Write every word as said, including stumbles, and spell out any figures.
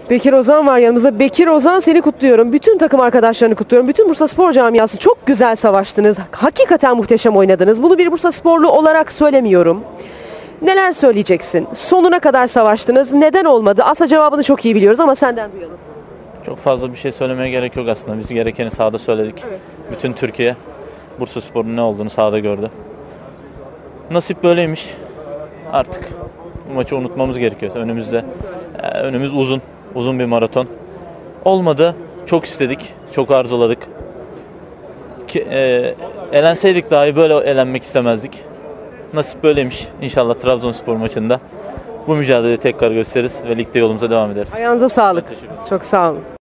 Bekir Ozan var yanımızda. Bekir Ozan, seni kutluyorum. Bütün takım arkadaşlarını kutluyorum. Bütün Bursaspor camiası, çok güzel savaştınız. Hakikaten muhteşem oynadınız. Bunu bir Bursasporlu olarak söylemiyorum. Neler söyleyeceksin? Sonuna kadar savaştınız. Neden olmadı? Aslında cevabını çok iyi biliyoruz ama senden duyalım. Çok fazla bir şey söylemeye gerek yok aslında. Biz gerekeni sahada söyledik. Evet. Bütün Türkiye Bursaspor'un ne olduğunu sahada gördü. Nasip böyleymiş. Artık bu maçı unutmamız gerekiyor. Önümüzde e, önümüz uzun. Uzun bir maraton. Olmadı. Çok istedik. Çok arzuladık. Ki, e, elenseydik dahi böyle elenmek istemezdik. Nasip böyleymiş. İnşallah Trabzonspor maçında bu mücadeleyi tekrar gösteririz ve ligde yolumuza devam ederiz. Ayağınıza sağlık. Çok sağ olun.